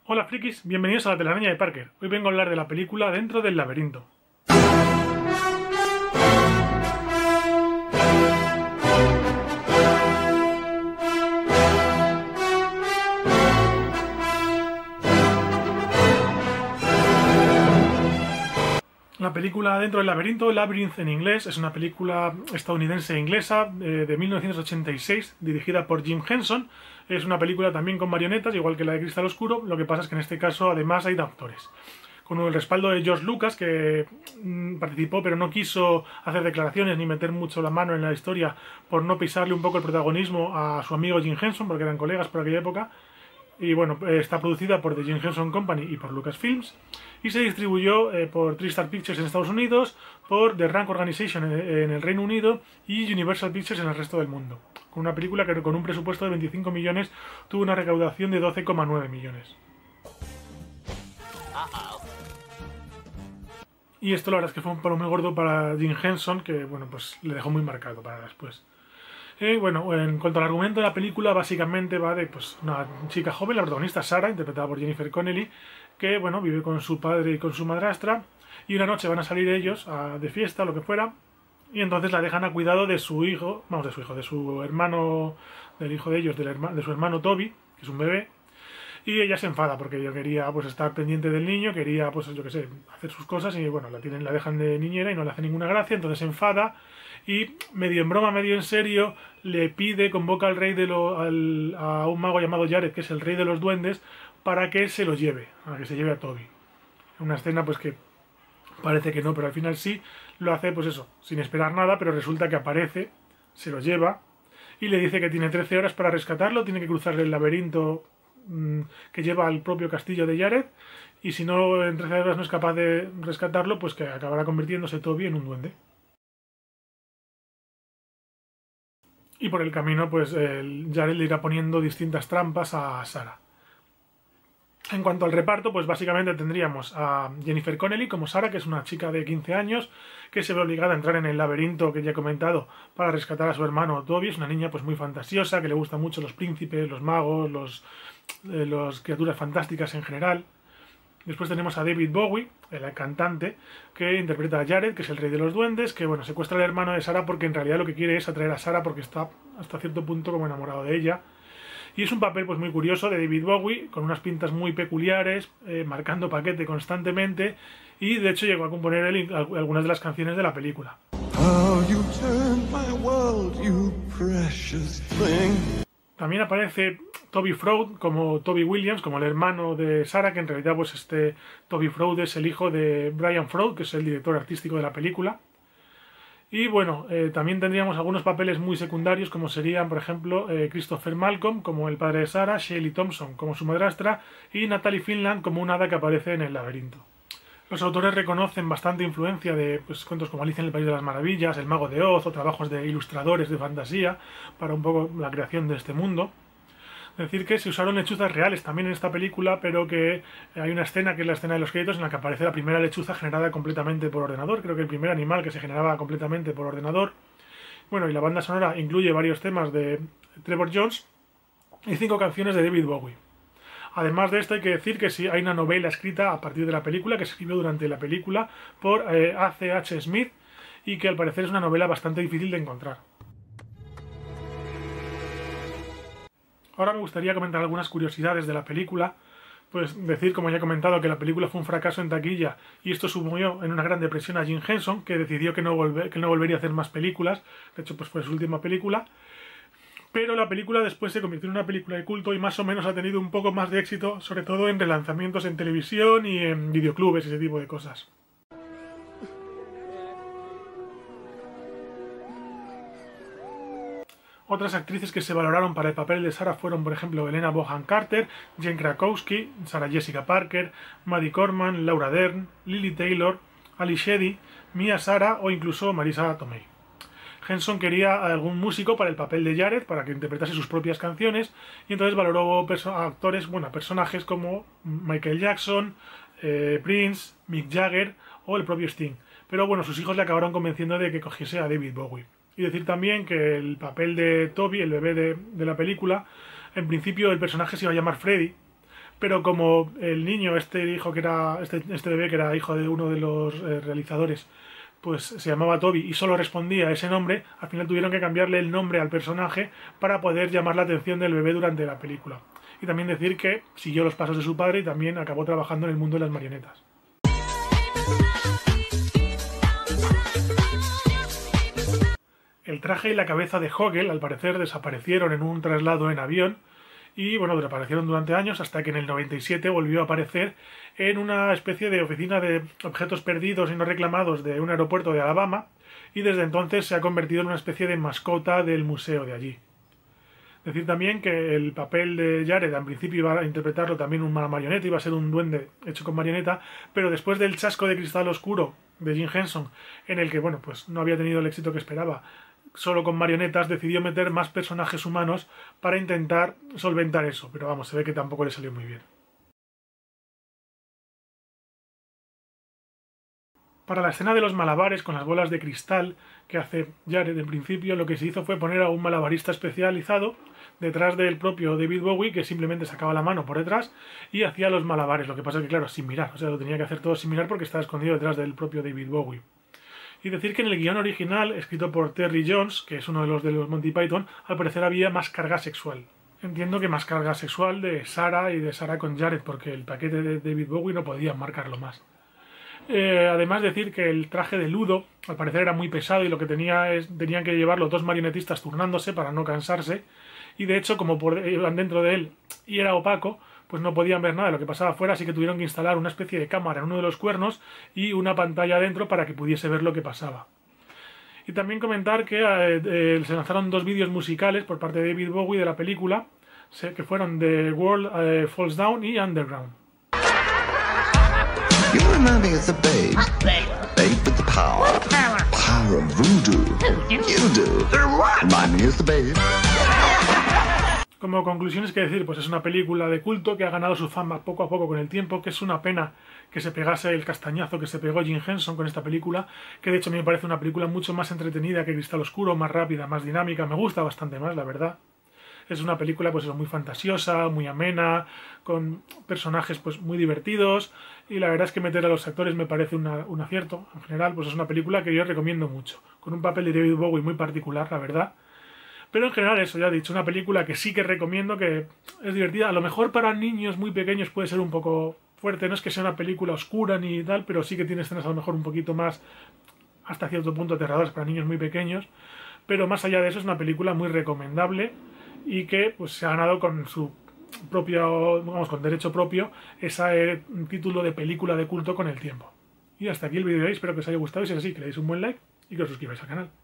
Hola frikis, bienvenidos a la telaraña de Parker. Hoy vengo a hablar de la película Dentro del laberinto. La película Dentro del laberinto, Labyrinth en inglés, es una película estadounidense e inglesa de 1986, dirigida por Jim Henson. Es una película también con marionetas, igual que la de Cristal Oscuro, lo que pasa es que en este caso además hay actores. Con el respaldo de George Lucas, que participó pero no quiso hacer declaraciones ni meter mucho la mano en la historia por no pisarle un poco el protagonismo a su amigo Jim Henson, porque eran colegas por aquella época. Y bueno, está producida por The Jim Henson Company y por Lucasfilms, y se distribuyó por TriStar Pictures en Estados Unidos, por The Rank Organization en el Reino Unido y Universal Pictures en el resto del mundo. Con una película que con un presupuesto de 25 millones tuvo una recaudación de 12,9 millones. Y esto la verdad es que fue un palo muy gordo para Jim Henson, que bueno, pues le dejó muy marcado para después. Bueno, en cuanto al argumento de la película, básicamente va de pues, una chica joven, la protagonista Sarah, interpretada por Jennifer Connelly, que bueno, vive con su padre y con su madrastra, y una noche van a salir ellos de fiesta, lo que fuera, y entonces la dejan a cuidado de su hijo, de su hermano, del hijo de ellos, de su hermano Toby, que es un bebé, y ella se enfada porque ella quería pues estar pendiente del niño, quería pues yo qué sé, hacer sus cosas, y bueno, la dejan de niñera y no le hace ninguna gracia, entonces se enfada y medio en broma, medio en serio le pide, convoca al rey a un mago llamado Jared, que es el rey de los duendes, para que se lo lleve, para que se lleve a Toby. Una escena pues que parece que no, pero al final sí, lo hace pues eso, sin esperar nada, pero resulta que aparece, se lo lleva y le dice que tiene 13 horas para rescatarlo, tiene que cruzar el laberinto que lleva al propio castillo de Jared, y si no en 13 horas no es capaz de rescatarlo, pues que acabará convirtiéndose Toby en un duende. Y por el camino, pues Jared le irá poniendo distintas trampas a Sarah. En cuanto al reparto, pues básicamente tendríamos a Jennifer Connelly como Sarah, que es una chica de 15 años que se ve obligada a entrar en el laberinto que ya he comentado para rescatar a su hermano Toby. Es una niña pues muy fantasiosa, que le gustan mucho los príncipes, los magos, las criaturas fantásticas en general. Después tenemos a David Bowie, el cantante, que interpreta a Jared, que es el rey de los duendes, que bueno, secuestra al hermano de Sarah porque en realidad lo que quiere es atraer a Sarah porque está hasta cierto punto como enamorado de ella. Y es un papel pues muy curioso de David Bowie, con unas pintas muy peculiares, marcando paquete constantemente, y de hecho llegó a componer él algunas de las canciones de la película. También aparece Toby Froud como Toby Williams, como el hermano de Sarah, que en realidad pues Toby Froud es el hijo de Brian Froud, que es el director artístico de la película. Y bueno, también tendríamos algunos papeles muy secundarios, como serían, por ejemplo, Christopher Malcolm como el padre de Sarah, Shelley Thompson como su madrastra y Natalie Finland como un hada que aparece en el laberinto. Los autores reconocen bastante influencia de pues, cuentos como Alicia en el País de las Maravillas, El Mago de Oz o trabajos de ilustradores de fantasía para un poco la creación de este mundo. Es decir, que se usaron lechuzas reales también en esta película, pero que hay una escena, que es la escena de los créditos, en la que aparece la primera lechuza generada completamente por ordenador. Creo que el primer animal que se generaba completamente por ordenador. Bueno, y la banda sonora incluye varios temas de Trevor Jones y 5 canciones de David Bowie. Además de esto hay que decir que sí hay una novela escrita a partir de la película, que se escribió durante la película por A.C.H. Smith, y que al parecer es una novela bastante difícil de encontrar. Ahora me gustaría comentar algunas curiosidades de la película. Pues decir, como ya he comentado, que la película fue un fracaso en taquilla y esto sumió en una gran depresión a Jim Henson, que decidió que no volvería a hacer más películas. De hecho, pues fue su última película. Pero la película después se convirtió en una película de culto y más o menos ha tenido un poco más de éxito, sobre todo en relanzamientos en televisión y en videoclubes y ese tipo de cosas. Otras actrices que se valoraron para el papel de Sarah fueron, por ejemplo, Helena Bonham Carter, Jane Krakowski, Sarah Jessica Parker, Maddie Corman, Laura Dern, Lily Taylor, Ali Sheedy, Mia Sara o incluso Marisa Tomei. Henson quería algún músico para el papel de Jared, para que interpretase sus propias canciones, y entonces valoró personajes como Michael Jackson, Prince, Mick Jagger o el propio Sting. Pero bueno, sus hijos le acabaron convenciendo de que cogiese a David Bowie. Y decir también que el papel de Toby, el bebé de la película, en principio el personaje se iba a llamar Freddy, pero como el niño, este bebé que era hijo de uno de los realizadores, pues se llamaba Toby y solo respondía a ese nombre, al final tuvieron que cambiarle el nombre al personaje para poder llamar la atención del bebé durante la película. Y también decir que siguió los pasos de su padre y también acabó trabajando en el mundo de las marionetas. El traje y la cabeza de Hoggle, al parecer, desaparecieron en un traslado en avión y, bueno, desaparecieron durante años hasta que en el 97 volvió a aparecer en una especie de oficina de objetos perdidos y no reclamados de un aeropuerto de Alabama y desde entonces se ha convertido en una especie de mascota del museo de allí. Decir también que el papel de Jared al principio iba a interpretarlo también una marioneta, iba a ser un duende hecho con marioneta, pero después del chasco de cristal oscuro de Jim Henson, en el que, bueno, pues no había tenido el éxito que esperaba, solo con marionetas, decidió meter más personajes humanos para intentar solventar eso, pero vamos, se ve que tampoco le salió muy bien. Para la escena de los malabares con las bolas de cristal que hace Jared en principio, lo que se hizo fue poner a un malabarista especializado detrás del propio David Bowie, que simplemente sacaba la mano por detrás y hacía los malabares. Lo que pasa es que, claro, sin mirar, o sea, lo tenía que hacer todo sin mirar porque estaba escondido detrás del propio David Bowie. Y decir que en el guión original, escrito por Terry Jones, que es uno de los Monty Python, al parecer había más carga sexual. Entiendo que más carga sexual de Sarah y de Sarah con Jared, porque el paquete de David Bowie no podía marcarlo más. Además decir que el traje de Ludo al parecer era muy pesado y lo que tenían que llevar los dos marionetistas turnándose para no cansarse, y de hecho como iban dentro de él y era opaco, pues no podían ver nada de lo que pasaba afuera, así que tuvieron que instalar una especie de cámara en uno de los cuernos y una pantalla adentro para que pudiese ver lo que pasaba. Y también comentar que se lanzaron dos vídeos musicales por parte de David Bowie de la película, que fueron The World Falls Down y Underground. You remind me of the babe. Babe with the power. What power? Power of voodoo. Who do? You do. Remind me of the babe. Como conclusiones que decir, pues es una película de culto que ha ganado su fama poco a poco con el tiempo, que es una pena que se pegase el castañazo que se pegó Jim Henson con esta película, que de hecho a mí me parece una película mucho más entretenida que Cristal Oscuro, más rápida, más dinámica, me gusta bastante más, la verdad. Es una película pues muy fantasiosa, muy amena, con personajes pues muy divertidos y la verdad es que meter a los actores me parece un acierto. En general pues es una película que yo recomiendo mucho, con un papel de David Bowie muy particular, la verdad. Pero en general eso, ya he dicho, una película que sí que recomiendo, que es divertida. A lo mejor para niños muy pequeños puede ser un poco fuerte, no es que sea una película oscura ni tal, pero sí que tiene escenas a lo mejor un poquito más, hasta cierto punto, aterradoras para niños muy pequeños. Pero más allá de eso es una película muy recomendable y que pues se ha ganado con su propio, vamos, con derecho propio, ese título de película de culto con el tiempo. Y hasta aquí el vídeo de hoy, espero que os haya gustado y si es así, que le deis un buen like y que os suscribáis al canal.